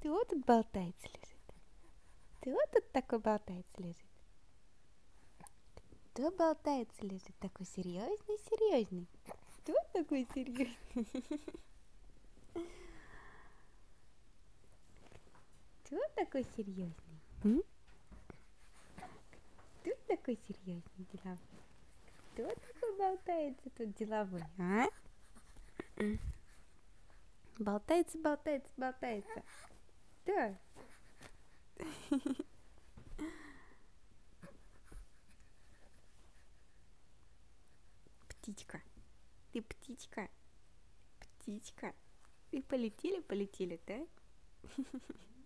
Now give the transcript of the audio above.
Кто тут болтается лежит? Кто тут такой болтается лежит? Кто болтается лежит? Такой серьезный. Кто такой серьезный? Кто такой серьезный? Кто такой серьезный деловой? Кто такой болтается тут деловой, а? Болтается. Да. Птичка. Ты птичка. Птичка. И полетели, да?